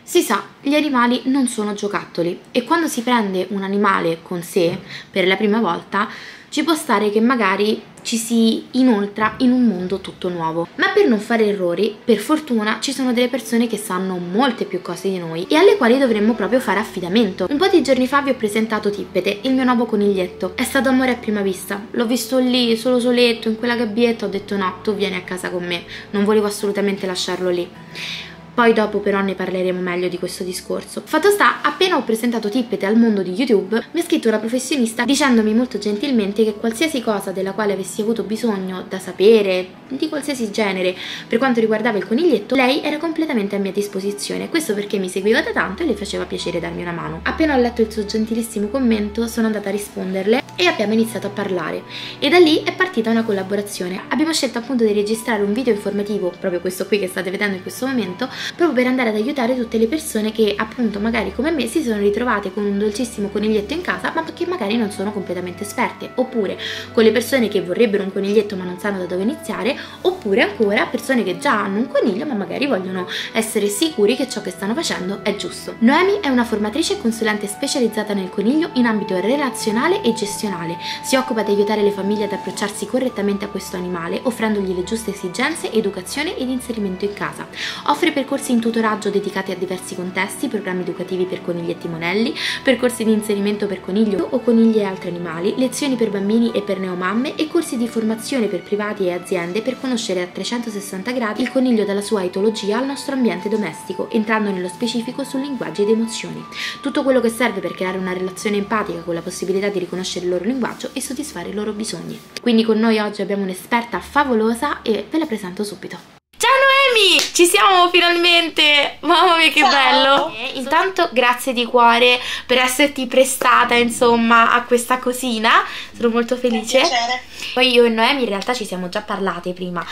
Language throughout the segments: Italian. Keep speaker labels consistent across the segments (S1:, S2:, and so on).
S1: Si sa, gli animali non sono giocattoli e quando si prende un animale con sé per la prima volta ci può stare che magari ci si inoltra in un mondo tutto nuovo. Ma per non fare errori, per fortuna ci sono delle persone che sanno molte più cose di noi e alle quali dovremmo proprio fare affidamento. Un po' di giorni fa vi ho presentato Tippete, il mio nuovo coniglietto. È stato amore a prima vista. L'ho visto lì, solo soletto, in quella gabbietta, ho detto no, tu vieni a casa con me. Non volevo assolutamente lasciarlo lì. Poi dopo però ne parleremo meglio di questo discorso. Fatto sta, appena ho presentato Tippete al mondo di YouTube, mi ha scritto una professionista dicendomi molto gentilmente che qualsiasi cosa della quale avessi avuto bisogno da sapere, di qualsiasi genere, per quanto riguardava il coniglietto, lei era completamente a mia disposizione. Questo perché mi seguiva da tanto e le faceva piacere darmi una mano. Appena ho letto il suo gentilissimo commento, sono andata a risponderle e abbiamo iniziato a parlare. E da lì è partita una collaborazione. Abbiamo scelto appunto di registrare un video informativo, proprio questo qui che state vedendo in questo momento, proprio per andare ad aiutare tutte le persone che appunto magari come me si sono ritrovate con un dolcissimo coniglietto in casa ma che magari non sono completamente esperte, oppure con le persone che vorrebbero un coniglietto ma non sanno da dove iniziare, oppure ancora persone che già hanno un coniglio ma magari vogliono essere sicuri che ciò che stanno facendo è giusto. Noemi è una formatrice e consulente specializzata nel coniglio in ambito relazionale e gestionale. Si occupa di aiutare le famiglie ad approcciarsi correttamente a questo animale, offrendogli le giuste esigenze, educazione ed inserimento in casa. Offre percorsi in tutoraggio dedicati a diversi contesti, programmi educativi per coniglietti monelli, percorsi di inserimento per coniglio o conigli e altri animali, lezioni per bambini e per neomamme e corsi di formazione per privati e aziende per conoscere a 360 gradi il coniglio dalla sua etologia al nostro ambiente domestico, entrando nello specifico su linguaggi ed emozioni. Tutto quello che serve per creare una relazione empatica con la possibilità di riconoscere il loro linguaggio e soddisfare i loro bisogni. Quindi con noi oggi abbiamo un'esperta favolosa e ve la presento subito. Ciao Noemi! Ci siamo finalmente! Mamma mia che
S2: Ciao.
S1: Bello! Intanto grazie di cuore per esserti prestata insomma a questa cosina, sono molto felice.
S2: Piacere.
S1: Poi io e Noemi in realtà ci siamo già parlate prima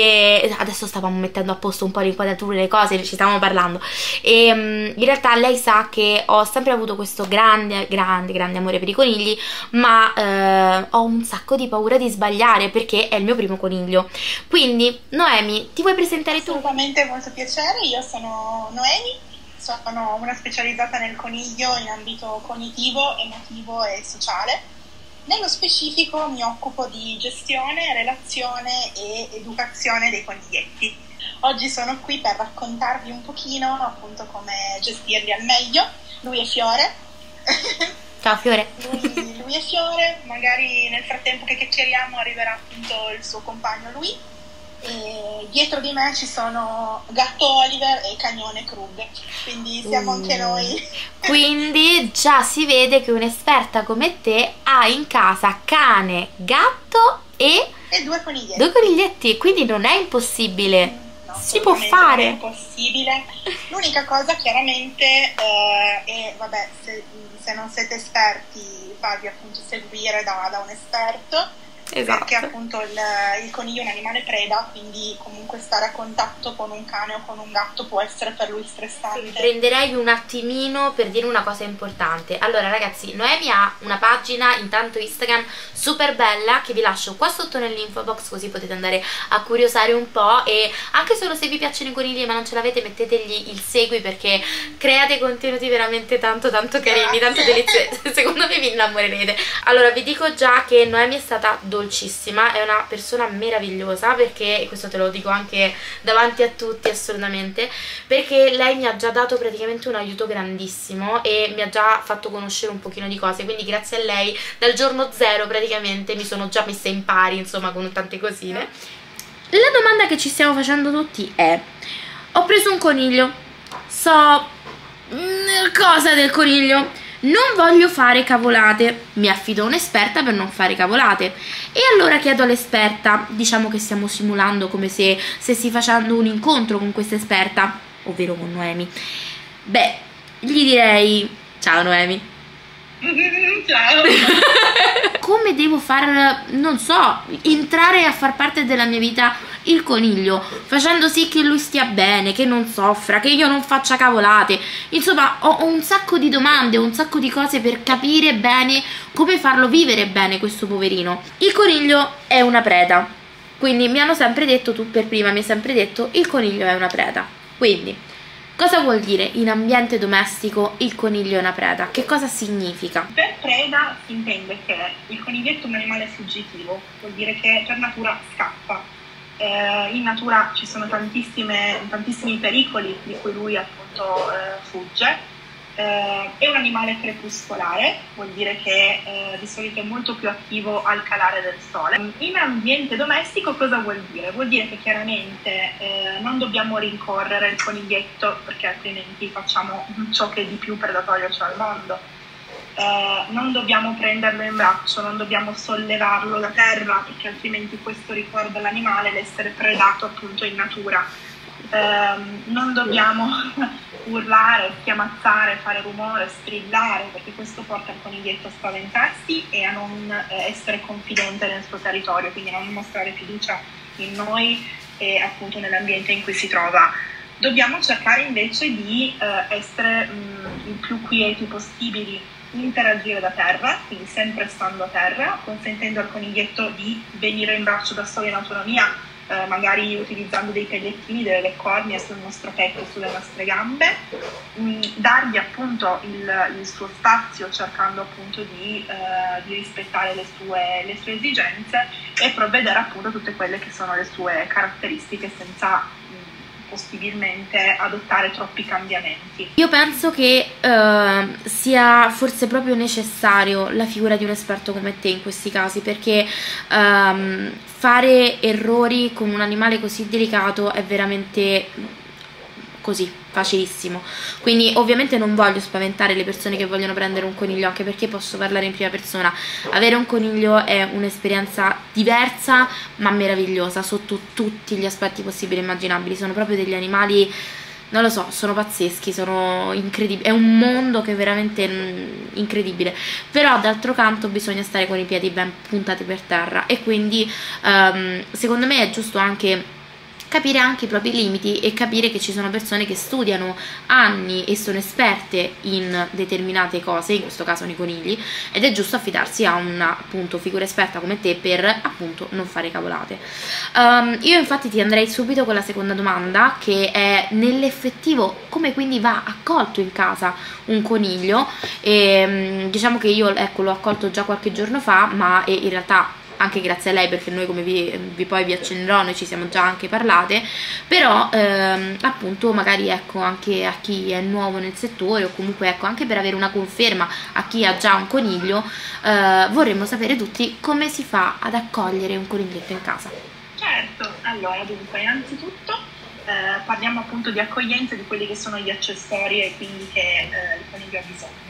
S1: e adesso stavamo mettendo a posto un po' l'inquadratura e le cose, ci stavamo parlando e in realtà lei sa che ho sempre avuto questo grande amore per i conigli, ma ho un sacco di paura di sbagliare perché è il mio primo coniglio. Quindi Noemi, ti vuoi presentare tu?
S2: Assolutamente, molto piacere. Io sono Noemi, sono una specializzata nel coniglio in ambito cognitivo, emotivo e sociale. Nello specifico mi occupo di gestione, relazione e educazione dei coniglietti. Oggi sono qui per raccontarvi un pochino appunto come gestirli al meglio. Lui è Fiore.
S1: Ciao Fiore.
S2: Lui è Fiore, magari nel frattempo che chiacchieriamo arriverà appunto il suo compagno lui. E dietro di me ci sono gatto Oliver e cagnone Krug, quindi siamo anche noi.
S1: Quindi già si vede che un'esperta come te ha in casa cane, gatto e
S2: due coniglietti.
S1: Due coniglietti, quindi non è impossibile.
S2: No,
S1: Si può fare.
S2: Non è possibile. L'unica cosa chiaramente è, vabbè, se non siete esperti, farvi appunto seguire da un esperto.
S1: Esatto.
S2: Perché appunto il coniglio è un animale preda, quindi comunque stare a contatto con un cane o con un gatto può essere per lui stressante.
S1: Mi prenderei un attimino per dire una cosa importante. Allora ragazzi, Noemi ha una pagina intanto Instagram super bella che vi lascio qua sotto nell'info box, così potete andare a curiosare un po', e anche solo se vi piacciono i conigli ma non ce l'avete mettetegli il segui perché crea dei contenuti veramente tanto carini, tanto deliziosi. Secondo me vi innamorerete. Allora vi dico già che Noemi è stata dolcissima, è una persona meravigliosa, perché questo te lo dico anche davanti a tutti assolutamente, perché lei mi ha già dato praticamente un aiuto grandissimo e mi ha già fatto conoscere un pochino di cose, quindi grazie a lei dal giorno zero praticamente mi sono già messa in pari insomma con tante cosine. La domanda che ci stiamo facendo tutti è: ho preso un coniglio, so cosa del coniglio, non voglio fare cavolate, mi affido a un'esperta per non fare cavolate, e allora chiedo all'esperta, diciamo che stiamo simulando come se stessi facendo un incontro con questa esperta, ovvero con Noemi. Beh, gli direi: ciao Noemi.
S2: Ciao.
S1: Come devo far, non so, entrare a far parte della mia vita il coniglio, facendo sì che lui stia bene, che non soffra, che io non faccia cavolate. Insomma, ho un sacco di domande, ho un sacco di cose per capire bene come farlo vivere bene questo poverino. Il coniglio è una preda, quindi mi hanno sempre detto, tu per prima mi hai sempre detto, il coniglio è una preda. Quindi Cosa vuol dire in ambiente domestico il coniglio è una preda? Che cosa significa?
S2: Per preda si intende che il coniglietto è un animale fuggitivo, vuol dire che per natura scappa. In natura ci sono tantissimi pericoli di cui lui appunto fugge. È un animale crepuscolare, vuol dire che di solito è molto più attivo al calare del sole. In ambiente domestico cosa vuol dire? Vuol dire che chiaramente non dobbiamo rincorrere il coniglietto, perché altrimenti facciamo ciò che di più predatorio c'è al mondo. Non dobbiamo prenderlo in braccio, non dobbiamo sollevarlo da terra, perché altrimenti questo ricorda all'animale l'essere predato appunto in natura. Non dobbiamo urlare, schiamazzare, fare rumore, strillare, perché questo porta il coniglietto a spaventarsi e a non essere confidente nel suo territorio, quindi a non mostrare fiducia in noi e appunto nell'ambiente in cui si trova. Dobbiamo cercare invece di essere il più quieti possibili, interagire da terra, quindi sempre stando a terra, consentendo al coniglietto di venire in braccio da solo in autonomia, magari utilizzando dei pellettini, delle cornie sul nostro petto, sulle nostre gambe, dargli appunto il suo spazio, cercando appunto di rispettare le sue esigenze e provvedere appunto a tutte quelle che sono le sue caratteristiche senza possibilmente adottare troppi cambiamenti.
S1: Io penso che sia forse proprio necessario la figura di un esperto come te in questi casi, perché fare errori con un animale così delicato è veramente così facilissimo. Quindi ovviamente non voglio spaventare le persone che vogliono prendere un coniglio, anche perché posso parlare in prima persona. Avere un coniglio è un'esperienza diversa ma meravigliosa sotto tutti gli aspetti possibili e immaginabili. Sono proprio degli animali, non lo so, sono pazzeschi, sono incredibili, è un mondo che è veramente incredibile. Però d'altro canto bisogna stare con i piedi ben puntati per terra, e quindi secondo me è giusto anche capire anche i propri limiti e capire che ci sono persone che studiano anni e sono esperte in determinate cose, in questo caso nei conigli, ed è giusto affidarsi a una appunto figura esperta come te per appunto non fare cavolate. Io infatti ti andrei subito con la seconda domanda, che è nell'effettivo come quindi va accolto in casa un coniglio. E diciamo che io ecco l'ho accolto già qualche giorno fa, ma in realtà anche grazie a lei, perché noi, come poi vi accenderò, noi ci siamo già anche parlate, però appunto magari ecco anche a chi è nuovo nel settore, o comunque ecco anche per avere una conferma a chi ha già un coniglio, vorremmo sapere tutti come si fa ad accogliere un coniglietto in casa.
S2: Certo, allora dunque innanzitutto parliamo appunto di accoglienza, di quelli che sono gli accessori e quindi che il coniglio ha bisogno.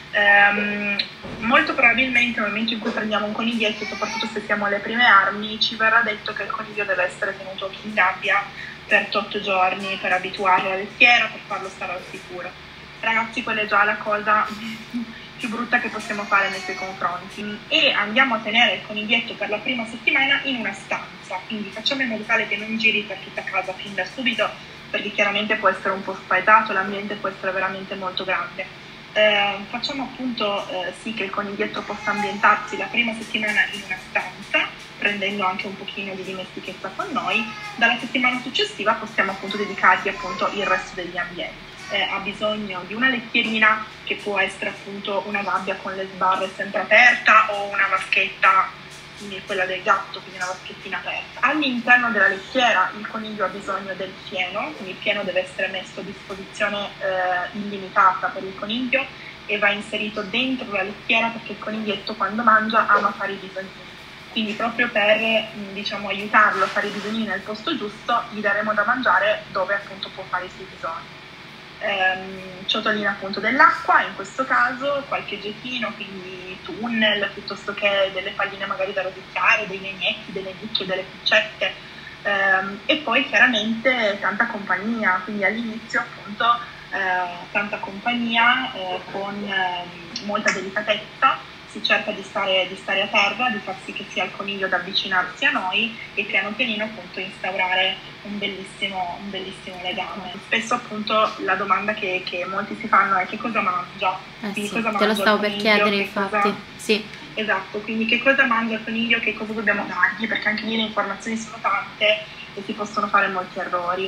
S2: Molto probabilmente nel momento in cui prendiamo un coniglietto, soprattutto se siamo alle prime armi, ci verrà detto che il coniglio deve essere tenuto in gabbia per 8 giorni per abituarlo alla lettiera, per farlo stare al sicuro. Ragazzi, quella è già la cosa più brutta che possiamo fare nei suoi confronti, e andiamo a tenere il coniglietto per la prima settimana in una stanza, quindi facciamo in modo tale che non giri per tutta casa fin da subito, perché chiaramente può essere un po' spaventato, l'ambiente può essere veramente molto grande. Facciamo appunto sì che il coniglietto possa ambientarsi la prima settimana in una stanza, prendendo anche un pochino di dimestichezza con noi. Dalla settimana successiva possiamo appunto dedicargli appunto il resto degli ambienti. Ha bisogno di una lettierina, che può essere appunto una gabbia con le sbarre sempre aperta, o una vaschetta, quindi quella del gatto, quindi una vaschettina aperta. All'interno della lettiera il coniglio ha bisogno del fieno, quindi il fieno deve essere messo a disposizione illimitata per il coniglio, e va inserito dentro la lettiera, perché il coniglietto quando mangia ama fare i bisognini. Quindi proprio per diciamo aiutarlo a fare i bisognini nel posto giusto, gli daremo da mangiare dove appunto può fare i suoi bisogni. Ciotolina appunto dell'acqua, in questo caso qualche giochino, quindi tunnel, piuttosto che delle palline magari da rosicchiare, dei legnetti, delle nicchie, delle piccette, e poi chiaramente tanta compagnia, quindi all'inizio appunto tanta compagnia con molta delicatezza. Si cerca di stare a terra, di far sì che sia il coniglio ad avvicinarsi a noi, e piano pianino appunto instaurare un bellissimo legame. Spesso appunto la domanda che molti si fanno è: che cosa mangia?
S1: Sì,
S2: cosa mangia
S1: te lo stavo per
S2: coniglio,
S1: chiedere infatti. Sì.
S2: Esatto, quindi che cosa mangia il coniglio, che cosa dobbiamo dargli, perché anche lì le informazioni sono tante e si possono fare molti errori.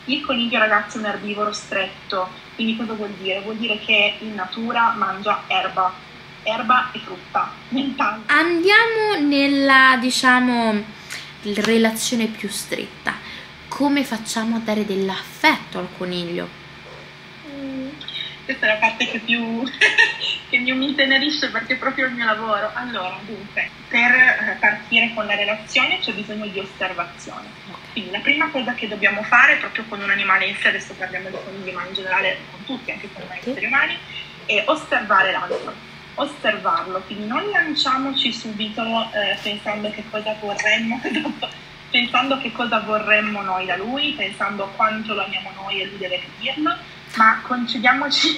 S2: Il coniglio, ragazzi, è un erbivoro stretto, quindi cosa vuol dire? Vuol dire che in natura mangia erba e frutta, nient'altro.
S1: Andiamo nella, diciamo, relazione più stretta. Come facciamo a dare dell'affetto al coniglio?
S2: Questa è la parte che più mi intenerisce, perché è proprio il mio lavoro. Allora, dunque, per partire con la relazione c'è bisogno di osservazione. Quindi la prima cosa che dobbiamo fare, proprio con un animale in sé, adesso parliamo di conigli ma in generale con tutti, anche con noi esseri umani, è osservare l'altro, osservarlo. Quindi non lanciamoci subito pensando che cosa vorremmo, pensando che cosa vorremmo noi da lui, pensando quanto lo amiamo noi e lui deve capirlo, ma concediamoci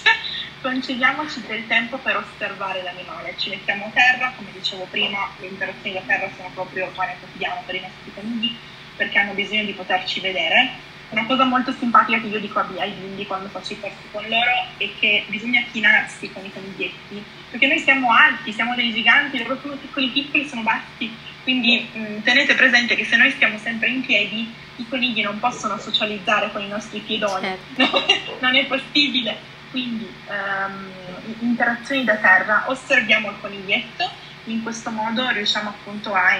S2: del tempo per osservare l'animale. Ci mettiamo a terra, come dicevo prima, le interazioni da terra sono proprio pane quotidiano per i nostri conigli, perché hanno bisogno di poterci vedere. Una cosa molto simpatica che io dico ai bimbi quando faccio i corsi con loro è che bisogna chinarsi con i coniglietti, perché noi siamo alti, siamo dei giganti, loro sono piccoli, sono bassi, quindi tenete presente che se noi stiamo sempre in piedi, i conigli non possono socializzare con i nostri piedoni, non è possibile. Quindi interazioni da terra, osserviamo il coniglietto, in questo modo riusciamo appunto a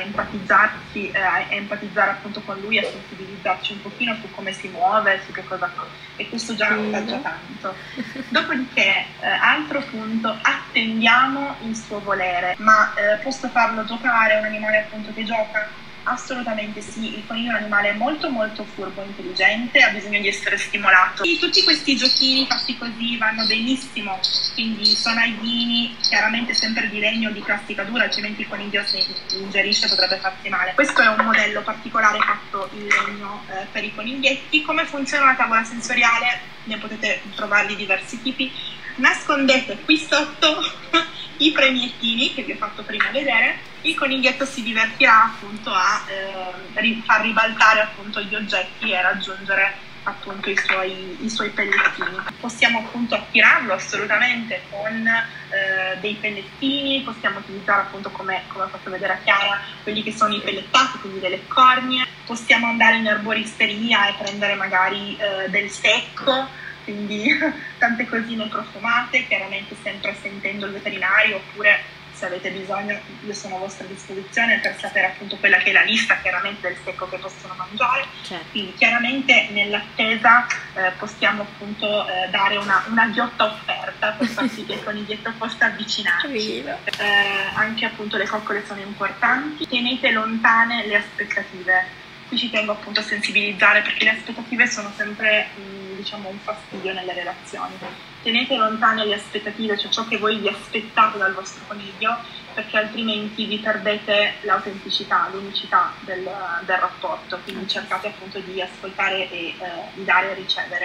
S2: empatizzare appunto con lui, a sensibilizzarci un pochino su come si muove, su che cosa fa, e questo già tanto. Dopodiché, altro punto, attendiamo il suo volere. Ma posso farlo giocare? Un animale appunto che gioca? Assolutamente sì, il coniglio è un animale molto molto furbo, intelligente, ha bisogno di essere stimolato. E tutti questi giochini fatti così vanno benissimo, quindi sono aidini, chiaramente sempre di legno o di plastica dura, altrimenti il coniglio se ingerisce potrebbe farsi male. Questo è un modello particolare fatto in legno per i coniglietti. Come funziona la tavola sensoriale? Ne potete trovarli diversi tipi. Nascondete qui sotto i premiettini che vi ho fatto prima vedere. Il coniglietto si divertirà appunto a far ribaltare appunto gli oggetti e raggiungere appunto i suoi pellettini. Possiamo appunto attirarlo assolutamente con dei pellettini, possiamo utilizzare appunto come ho fatto vedere a Chiara quelli che sono i pellettati, quindi delle cornie. Possiamo andare in erboristeria e prendere magari del secco, quindi tante cosine profumate, chiaramente sempre sentendo il veterinario, oppure se avete bisogno io sono a vostra disposizione per sapere appunto quella che è la lista chiaramente del secco che possono mangiare. Certo. Quindi chiaramente nell'attesa possiamo appunto dare una ghiotta offerta per far sì che il coniglietto possa avvicinarci. Anche appunto le coccole sono importanti, tenete lontane le aspettative. Qui ci tengo appunto a sensibilizzare, perché le aspettative sono sempre diciamo un fastidio nelle relazioni. Tenete lontane le aspettative, cioè ciò che voi vi aspettate dal vostro coniglio, perché altrimenti vi perdete l'autenticità, l'unicità del rapporto. Quindi cercate appunto di ascoltare e di dare e ricevere.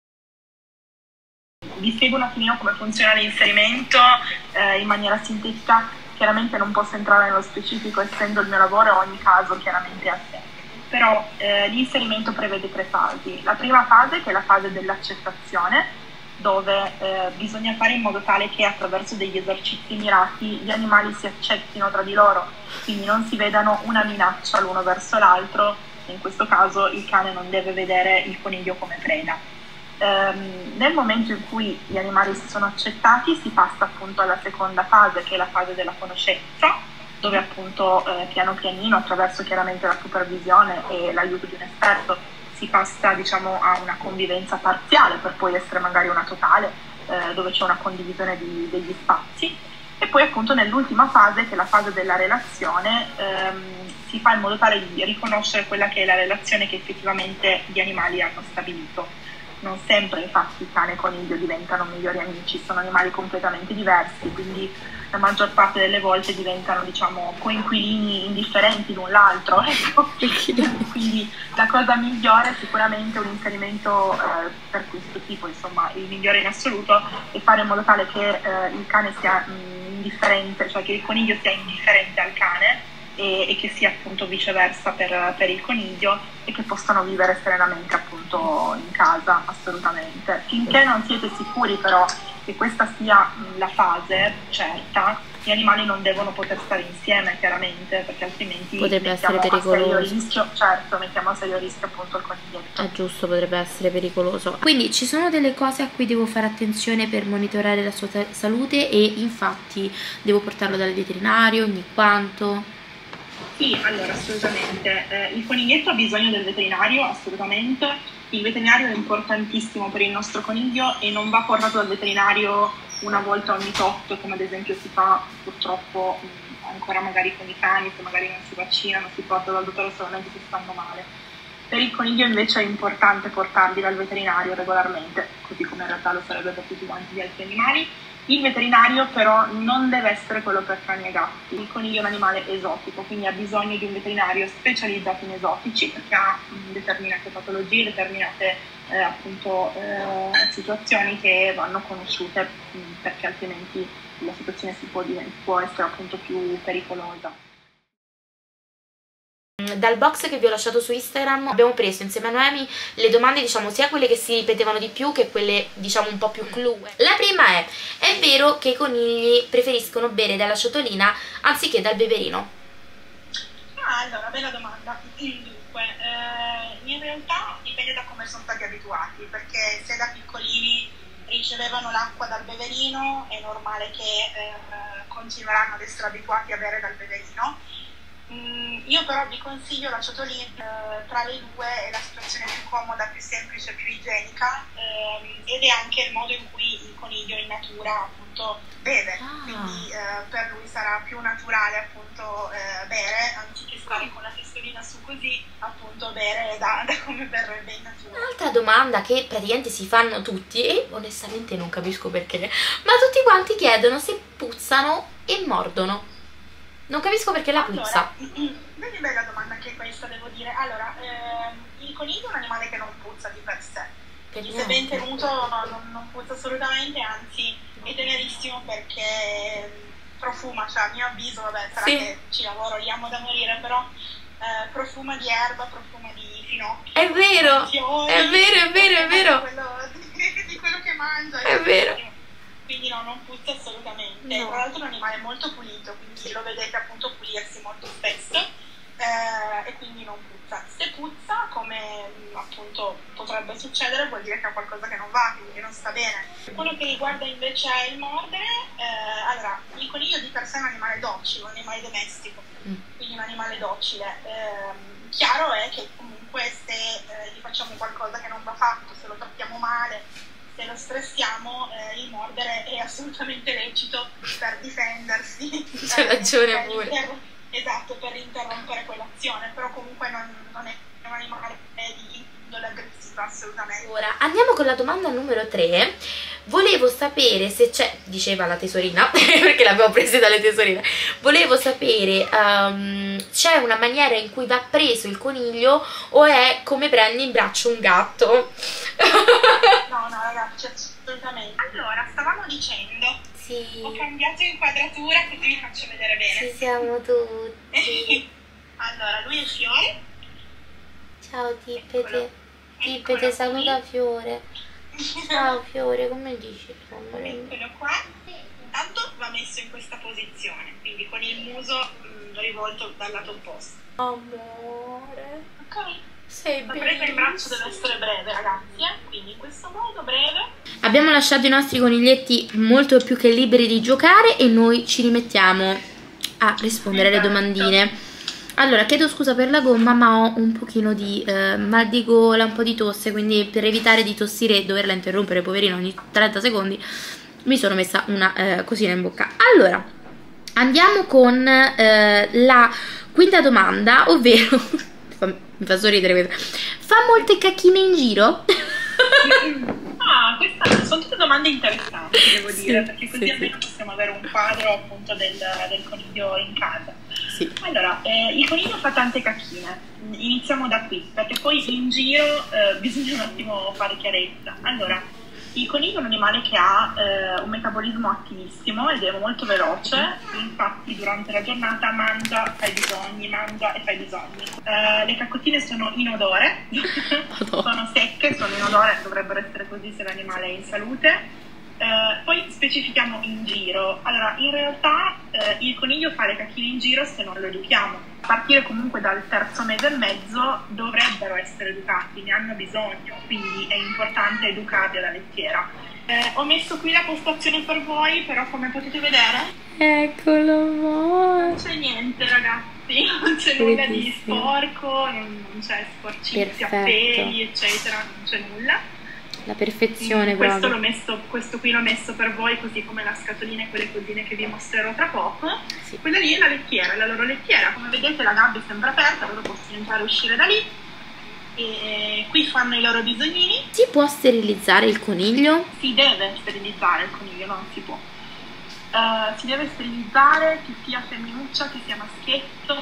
S2: Vi spiego un attimino come funziona l'inserimento in maniera sintetica. Chiaramente non posso entrare nello specifico, essendo il mio lavoro, ogni caso chiaramente è a sé. Però l'inserimento prevede 3 fasi. La prima fase, che è la fase dell'accettazione, dove bisogna fare in modo tale che attraverso degli esercizi mirati gli animali si accettino tra di loro, quindi non si vedano una minaccia l'uno verso l'altro. In questo caso il cane non deve vedere il coniglio come preda. Nel momento in cui gli animali si sono accettati, si passa appunto alla seconda fase, che è la fase della conoscenza, dove appunto piano pianino, attraverso chiaramente la supervisione e l'aiuto di un esperto, si passa diciamo a una convivenza parziale, per poi essere magari una totale, dove c'è una condivisione degli spazi. E poi appunto nell'ultima fase, che è la fase della relazione, si fa in modo tale di riconoscere quella che è la relazione che effettivamente gli animali hanno stabilito. Non sempre infatti il cane e il coniglio diventano migliori amici, sono animali completamente diversi, quindi la maggior parte delle volte diventano diciamo coinquilini indifferenti l'un l'altro, ecco. Quindi la cosa migliore sicuramente è un inserimento per questo tipo, insomma il migliore in assoluto è fare in modo tale che il cane sia indifferente, cioè che il coniglio sia indifferente al cane e che sia appunto viceversa per il coniglio, e che possano vivere serenamente appunto in casa, assolutamente. Finché non siete sicuri però che questa sia la fase certa, gli animali non devono poter stare insieme, chiaramente, perché altrimenti
S1: potrebbe essere pericoloso.
S2: Certo, mettiamo a serio rischio appunto il coniglietto.
S1: È giusto, potrebbe essere pericoloso. Quindi ci sono delle cose a cui devo fare attenzione per monitorare la sua salute, e infatti devo portarlo dal veterinario ogni quanto?
S2: Sì, allora assolutamente. Il coniglietto ha bisogno del veterinario, assolutamente. Il veterinario è importantissimo per il nostro coniglio e non va portato dal veterinario una volta ogni tot, come ad esempio si fa purtroppo ancora magari con i cani, se magari non si vaccinano, si porta dal dottore solamente se stanno male. Per il coniglio invece è importante portarli dal veterinario regolarmente, così come in realtà lo sarebbe per tutti quanti gli altri animali. Il veterinario però non deve essere quello per cani e gatti. Il coniglio è un animale esotico, quindi ha bisogno di un veterinario specializzato in esotici, perché ha determinate patologie, determinate situazioni che vanno conosciute, perché altrimenti la situazione può essere appunto più pericolosa.
S1: Dal box che vi ho lasciato su Instagram abbiamo preso insieme a Noemi le domande, diciamo, sia quelle che si ripetevano di più che quelle, diciamo, un po' più clou. La prima è vero che i conigli preferiscono bere dalla ciotolina anziché dal beverino?
S2: Allora, bella domanda. Dunque, in realtà dipende da come sono stati abituati, perché se da piccolini ricevevano l'acqua dal beverino è normale che continueranno ad essere abituati a bere dal beverino. Io però vi consiglio la ciotolina, tra le due è la situazione più comoda, più semplice, più igienica, ed è anche il modo in cui il coniglio in natura appunto beve, quindi per lui sarà più naturale appunto bere, anziché stare con la testolina su così, appunto bere da come berrebbe in natura.
S1: Un'altra domanda che praticamente si fanno tutti, e onestamente non capisco perché, ma tutti quanti chiedono se puzzano e mordono. Non capisco perché la puzza.
S2: Vedi, bella domanda anche questa, devo dire. Allora, il coniglio è un animale che non puzza di per sé. Se ben tenuto non puzza assolutamente, anzi è tenerissimo perché profuma, cioè a mio avviso, vabbè, sarà che ci lavoro, li amo da morire, però profuma di erba, profuma di finocchi.
S1: È vero,
S2: fiori,
S1: è vero.
S2: Di quello che mangia.
S1: È vero.
S2: Quindi no, non puzza assolutamente. Tra l'altro è un animale molto pulito, quindi lo vedete appunto pulirsi molto spesso, e quindi non puzza. Se puzza, come appunto potrebbe succedere, vuol dire che ha qualcosa che non va, quindi che non sta bene. Quello che riguarda invece il mordere, allora, il coniglio di per sé è un animale docile, un animale domestico, quindi un animale docile. Chiaro è che comunque se gli facciamo qualcosa che non va fatto, se lo trattiamo male, se lo stressiamo, il mordere è assolutamente lecito per difendersi.
S1: C'è ragione pure.
S2: Esatto, per interrompere quell'azione, però comunque non è un animale di indole aggressiva, assolutamente.
S1: Ora andiamo con la domanda numero 3. Volevo sapere se c'è, diceva la tesorina, perché l'abbiamo presa dalle tesorine, volevo sapere c'è una maniera in cui va preso il coniglio o è come prendi in braccio un gatto?
S2: No, ragazzi, assolutamente. Allora, stavamo dicendo,
S1: sì,
S2: ho cambiato inquadratura così vi faccio vedere bene.
S1: Ci siamo tutti.
S2: Allora, lui è Fiore.
S1: Ciao Tippete. Tippete, saluta Fiore. Ciao Fiore, come dici?
S2: Eccolo qua. Intanto va messo in questa posizione, quindi con il muso rivolto dal lato opposto.
S1: Amore.
S2: Ok.
S1: Sei
S2: la presa in braccio deve essere breve, ragazzi, quindi in questo modo breve.
S1: Abbiamo lasciato i nostri coniglietti molto più che liberi di giocare e noi ci rimettiamo a rispondere alle domandine. Allora, chiedo scusa per la gomma, ma ho un pochino di mal di gola, un po' di tosse, quindi per evitare di tossire e doverla interrompere, poverino, ogni 30 secondi mi sono messa una cosina in bocca. Allora, andiamo con la quinta domanda, ovvero mi fa sorridere questa. Fa molte cacchine in giro?
S2: Queste sono tutte domande interessanti, devo dire, perché così almeno possiamo avere un quadro appunto del coniglio in casa. Allora, il coniglio fa tante cacchine, iniziamo da qui, perché poi in giro bisogna un attimo fare chiarezza. Allora, il coniglio è un animale che ha un metabolismo attivissimo ed è molto veloce, infatti durante la giornata mangia, fa i bisogni, mangia e fa i bisogni. Le caccotine sono inodore, sono secche, sono inodore, dovrebbero essere così se l'animale è in salute. Poi specifichiamo in giro. Allora, in realtà il coniglio fa le cacchine in giro se non lo educhiamo. A partire comunque dal terzo mese e mezzo dovrebbero essere educati, ne hanno bisogno, quindi è importante educarli alla lettiera. Ho messo qui la postazione per voi, però come potete vedere
S1: Eccolo,
S2: non c'è niente, ragazzi, non c'è nulla di sporco, non c'è sporcizia, peli, eccetera, non c'è nulla.
S1: La perfezione
S2: questo
S1: proprio.
S2: Questo qui l'ho messo per voi, così come la scatolina e quelle cosine che vi mostrerò tra poco.
S1: Sì.
S2: Quella lì è la lettiera, è la loro lettiera. Come vedete la gabbia è sempre aperta, loro possono entrare e uscire da lì. E qui fanno i loro bisognini.
S1: Si può sterilizzare il coniglio?
S2: Si deve sterilizzare il coniglio, non si può. Si deve sterilizzare, che sia femminuccia, che sia maschietto,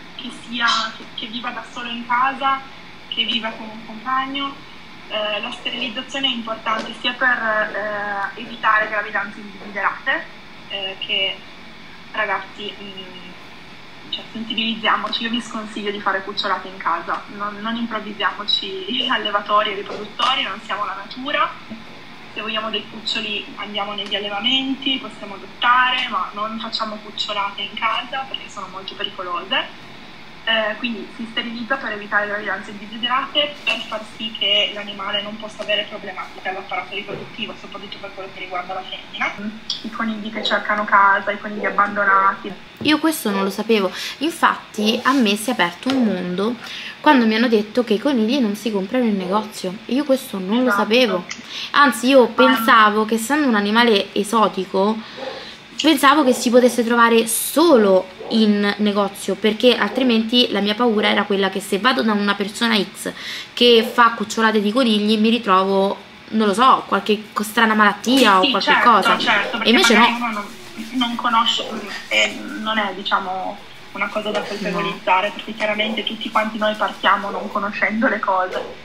S2: che viva da solo in casa, che viva con un compagno. La sterilizzazione è importante sia per evitare gravidanze indesiderate, che ragazzi, cioè, sensibilizziamoci. Io vi sconsiglio di fare cucciolate in casa, non improvvisiamoci allevatori e riproduttori, non siamo la natura. Se vogliamo dei cuccioli andiamo negli allevamenti, possiamo adottare, ma non facciamo cucciolate in casa perché sono molto pericolose. Quindi si sterilizza per evitare gravidanze indesiderate, per far sì che l'animale non possa avere problematiche all'apparato riproduttivo, soprattutto per quello che riguarda la femmina. I conigli che cercano casa, i conigli abbandonati.
S1: Io questo non lo sapevo, infatti a me si è aperto un mondo quando mi hanno detto che i conigli non si comprano in negozio. E io questo non lo sapevo, anzi io pensavo che, essendo un animale esotico, pensavo che si potesse trovare solo in negozio, perché altrimenti la mia paura era quella che se vado da una persona X che fa cucciolate di conigli mi ritrovo, non lo so, qualche strana malattia o qualche cosa.
S2: Certo,
S1: e invece no,
S2: uno non conosce, non è, diciamo, una cosa da colpevolizzare, perché chiaramente tutti quanti noi partiamo non conoscendo le cose.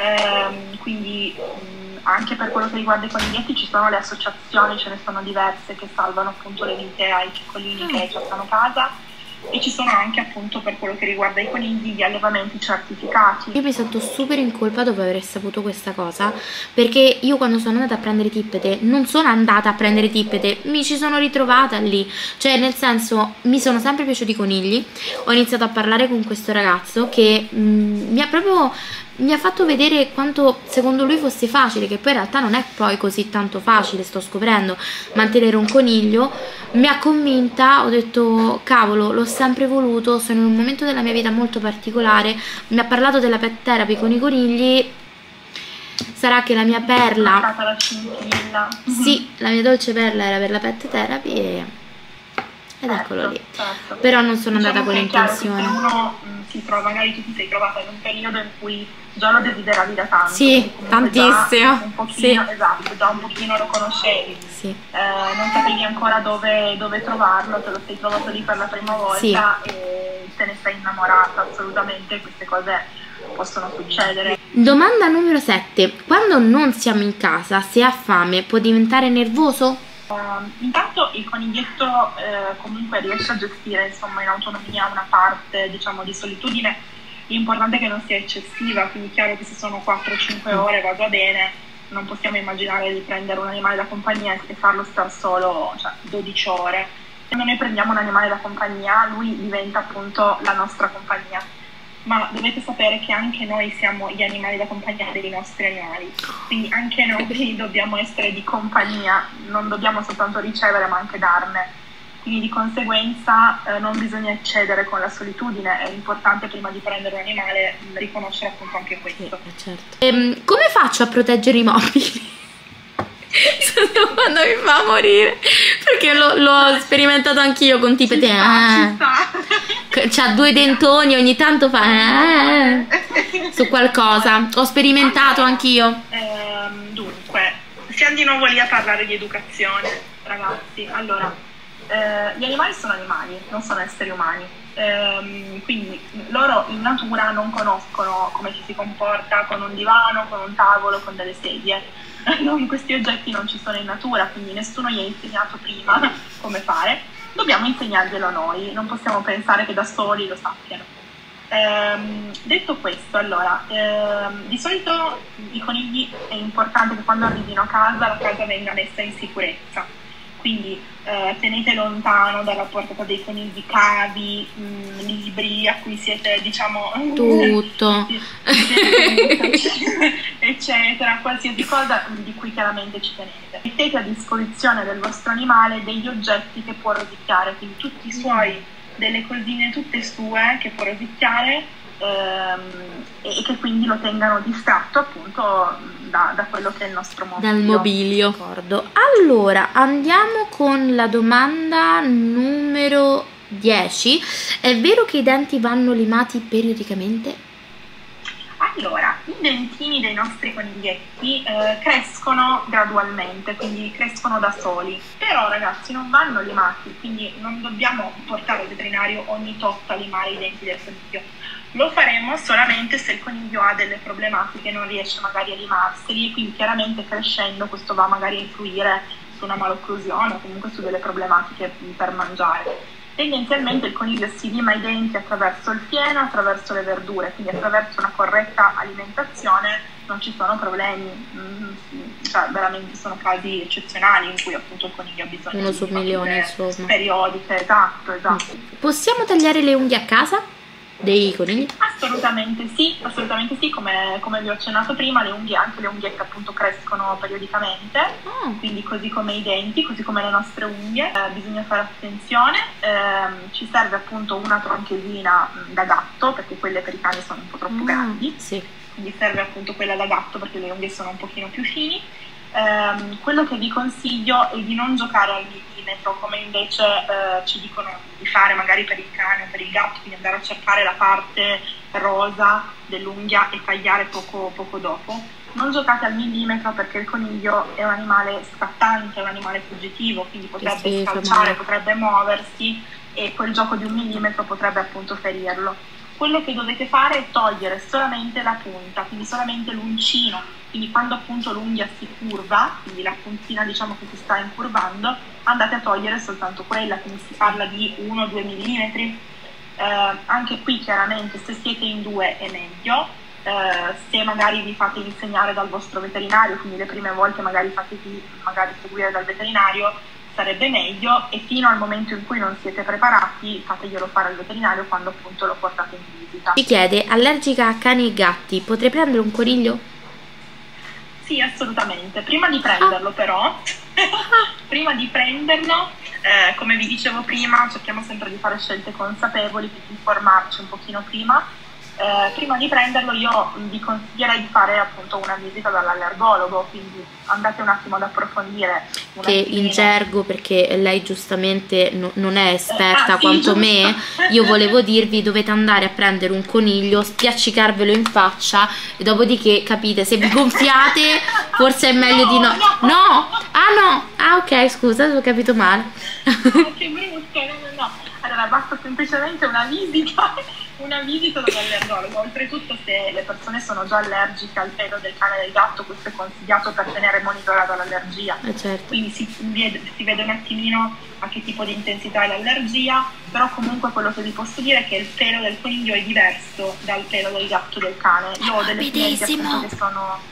S2: Quindi anche per quello che riguarda i coniglietti ci sono le associazioni, ce ne sono diverse, che salvano appunto le vite ai piccolini che cercano casa, e ci sono anche appunto per quello che riguarda i conigli gli allevamenti certificati.
S1: Io mi sento super in colpa dopo aver saputo questa cosa, perché io quando sono andata a prendere tippete non sono andata a prendere tippete, mi ci sono ritrovata lì, cioè nel senso mi sono sempre piaciuti i conigli. Ho iniziato a parlare con questo ragazzo che mi ha fatto vedere quanto secondo lui fosse facile, che poi in realtà non è poi così tanto facile, sto scoprendo, mantenere un coniglio. Mi ha convinta, ho detto cavolo, l'ho sempre voluto, sono in un momento della mia vita molto particolare. Mi ha parlato della pet therapy con i conigli. Sarà che la mia perla,
S2: la scintilla.
S1: sì, la mia dolce perla era per la pet therapy ed eccolo lì.
S2: Certo.
S1: Però non sono andata con
S2: l'intenzione.
S1: l'intenzione.
S2: Se uno si trova, magari tu ti sei trovata in un periodo in cui già lo desideravi da tanto.
S1: Sì, tantissimo.
S2: Un pochino,
S1: sì.
S2: Esatto, già un pochino lo conoscevi.
S1: Sì.
S2: Non sapevi ancora dove trovarlo, te lo sei trovato lì per la prima volta,
S1: sì,
S2: e te ne sei innamorata. Assolutamente, queste cose possono succedere.
S1: Domanda numero 7. Quando non siamo in casa, se ha fame, può diventare nervoso?
S2: Intanto il coniglietto comunque riesce a gestire, insomma, in autonomia una parte, diciamo, di solitudine. L'importante è che non sia eccessiva, quindi è chiaro che se sono 4-5 ore va già bene. Non possiamo immaginare di prendere un animale da compagnia e farlo star solo, cioè, 12 ore. Quando noi prendiamo un animale da compagnia, lui diventa appunto la nostra compagnia. Ma dovete sapere che anche noi siamo gli animali da compagnia dei nostri animali, quindi anche noi dobbiamo essere di compagnia, non dobbiamo soltanto ricevere ma anche darne. Quindi di conseguenza non bisogna eccedere con la solitudine, è importante prima di prendere un animale riconoscere appunto anche questo.
S1: Certo. Come faccio a proteggere i mobili? Quando mi fa morire, perché l'ho sperimentato anch'io con tippete. C'ha 2 dentoni, ogni tanto fa su qualcosa. Ho sperimentato anch'io.
S2: Dunque, siamo di nuovo lì a parlare di educazione, ragazzi. Allora, gli animali sono animali, non sono esseri umani. Quindi loro in natura non conoscono come ci si comporta con un divano, con un tavolo, con delle sedie. Questi oggetti non ci sono in natura, quindi nessuno gli ha insegnato prima come fare. Dobbiamo insegnarglielo noi, non possiamo pensare che da soli lo sappiano. Detto questo, allora, di solito i conigli è importante che quando arrivino a casa la casa venga messa in sicurezza. quindi tenete lontano dalla portata dei conigli cavi, libri a cui siete, diciamo,
S1: tutto
S2: eccetera, qualsiasi cosa di cui chiaramente ci tenete. Mettete a disposizione del vostro animale degli oggetti che può rosicchiare, quindi tutti i suoi, delle cosine tutte sue che può rosicchiare, e che quindi lo tengano distratto appunto da quello che è il nostro mobilio.
S1: Dal mobilio. D'accordo. Allora, andiamo con la domanda numero 10. È vero che i denti vanno limati periodicamente?
S2: Allora, i dentini dei nostri coniglietti crescono gradualmente, quindi crescono da soli, però ragazzi non vanno limati, quindi non dobbiamo portare al veterinario ogni tot a limare i denti del coniglio. Lo faremo solamente se il coniglio ha delle problematiche, non riesce magari a limarseli, e quindi chiaramente crescendo questo va magari a influire su una malocclusione o comunque su delle problematiche per mangiare. Tendenzialmente il coniglio si lima i denti attraverso il fieno, attraverso le verdure, quindi attraverso una corretta alimentazione non ci sono problemi, cioè veramente sono casi eccezionali in cui appunto il coniglio ha bisogno
S1: uno su milione, insomma,
S2: periodiche. Esatto.
S1: Possiamo tagliare le unghie a casa dei conigli?
S2: Assolutamente sì, come vi ho accennato prima, anche le unghiette appunto crescono periodicamente, quindi così come i denti, così come le nostre unghie, bisogna fare attenzione, ci serve appunto una tronchesina da gatto, perché quelle per i cani sono un po' troppo grandi,
S1: sì.
S2: Quindi serve appunto quella da gatto perché le unghie sono un pochino più fini. Quello che vi consiglio è di non giocare al millimetro, come invece ci dicono di fare magari per il cane o per il gatto, quindi andare a cercare la parte rosa dell'unghia e tagliare poco dopo. Non giocate al millimetro perché il coniglio è un animale scattante, è un animale fuggitivo, quindi potrebbe scalciare, potrebbe muoversi, e quel gioco di un millimetro potrebbe appunto ferirlo. Quello che dovete fare è togliere solamente la punta, quindi solamente l'uncino, quindi quando appunto l'unghia si curva, quindi la puntina diciamo che si sta incurvando, andate a togliere soltanto quella, quindi si parla di 1-2 millimetri. Anche qui chiaramente se siete in due è meglio, se magari vi fate insegnare dal vostro veterinario, quindi le prime volte magari fatevi seguire dal veterinario, sarebbe meglio, e fino al momento in cui non siete preparati fateglielo fare al veterinario quando appunto lo portate in visita.
S1: Ci chiede, allergica a cani e gatti, potrei prendere un coniglio?
S2: Sì, assolutamente. Prima di prenderlo però, come vi dicevo prima, cerchiamo sempre di fare scelte consapevoli, di informarci un pochino prima. Prima di prenderlo io vi consiglierei di fare appunto una visita dall'allergologo, quindi andate un attimo ad approfondire
S1: che in gergo, perché lei giustamente non è esperta quanto me, io volevo dirvi dovete andare a prendere un coniglio, spiaccicarvelo in faccia e dopodiché capite, se vi gonfiate forse è meglio di no. Ok, scusa, ho capito male.
S2: Che brutto, no. Allora basta semplicemente una visita dall'allergologo. Oltretutto se le persone sono già allergiche al pelo del cane e del gatto, questo è consigliato per tenere monitorata l'allergia.
S1: Certo.
S2: Quindi si vede un attimino a che tipo di intensità è l'allergia, però comunque quello che vi posso dire è che il pelo del coniglio è diverso dal pelo del gatto e del cane. Io ho delle clienti appunto che sono...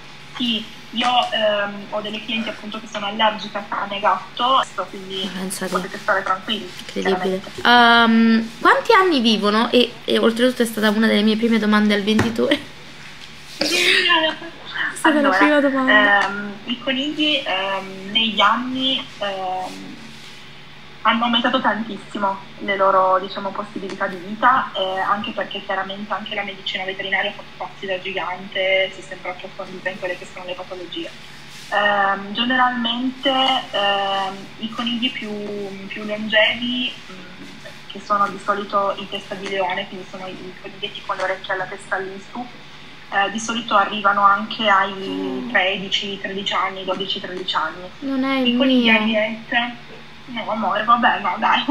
S2: ho delle clienti appunto che sono allergiche a cane e gatto, quindi potete stare tranquilli.
S1: Incredibile. Quanti anni vivono? E oltretutto è stata una delle mie prime domande al venditore. È stata la prima domanda.
S2: I conigli negli anni hanno aumentato tantissimo le loro, diciamo, possibilità di vita, anche perché chiaramente anche la medicina veterinaria ha fatto passi da gigante, si è sempre approfondita in quelle che sono le patologie. Generalmente i conigli più longevi, che sono di solito in testa di leone, quindi sono i coniglietti con le orecchie alla testa all'insù, di solito arrivano anche ai 13 anni, 12-13 anni.
S1: Non è il
S2: I conigli ariete... No amore, vabbè, no dai.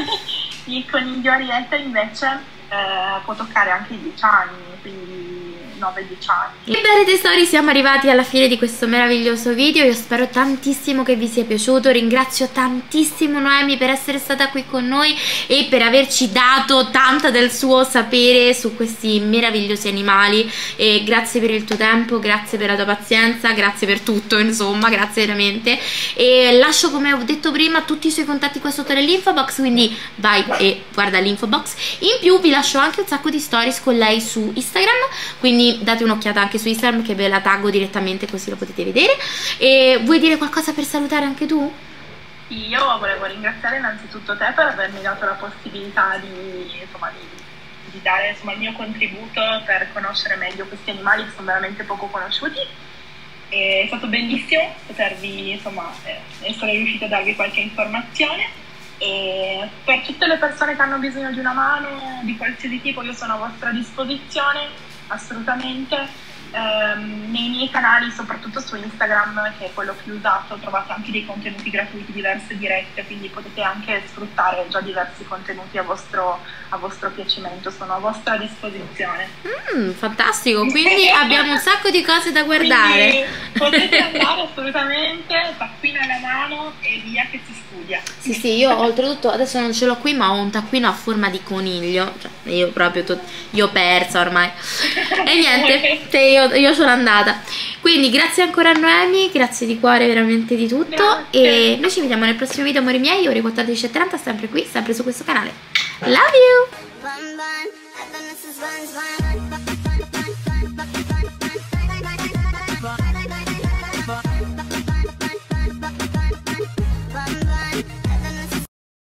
S2: Il coniglio ariete invece può toccare anche i 10 anni, quindi 9-10 anni.
S1: Ebbene tesori, siamo arrivati alla fine di questo meraviglioso video. Io spero tantissimo che vi sia piaciuto. Ringrazio tantissimo Noemi per essere stata qui con noi e per averci dato tanto del suo sapere su questi meravigliosi animali. E grazie per il tuo tempo, grazie per la tua pazienza, grazie per tutto, insomma, grazie veramente. E lascio, come ho detto prima, tutti i suoi contatti qua sotto nell'info box, quindi vai e guarda l'info box. In più vi lascio anche un sacco di stories con lei su Instagram, quindi date un'occhiata anche su Instagram che ve la taggo direttamente, così lo potete vedere. E vuoi dire qualcosa per salutare anche tu?
S2: Io volevo ringraziare innanzitutto te per avermi dato la possibilità di dare il mio contributo per conoscere meglio questi animali che sono veramente poco conosciuti. È stato bellissimo potervi essere riuscita a darvi qualche informazione. E per tutte le persone che hanno bisogno di una mano di qualsiasi tipo, io sono a vostra disposizione assolutamente. Nei miei canali, soprattutto su Instagram, che è quello più usato, trovate anche dei contenuti gratuiti, diverse dirette, quindi potete anche sfruttare già diversi contenuti a vostro piacimento. Sono a vostra disposizione.
S1: Fantastico, quindi abbiamo un sacco di cose da guardare.
S2: Quindi potete andare assolutamente, taccuino alla mano e via che si studia.
S1: Sì, io oltretutto adesso non ce l'ho qui, ma ho un taccuino a forma di coniglio, cioè io proprio io persa ormai. E niente, io sono andata. Quindi grazie ancora a Noemi, grazie di cuore veramente di tutto. Grazie. E noi ci vediamo nel prossimo video, amori miei, ore 14:30, sempre qui, sempre su questo canale. Love you!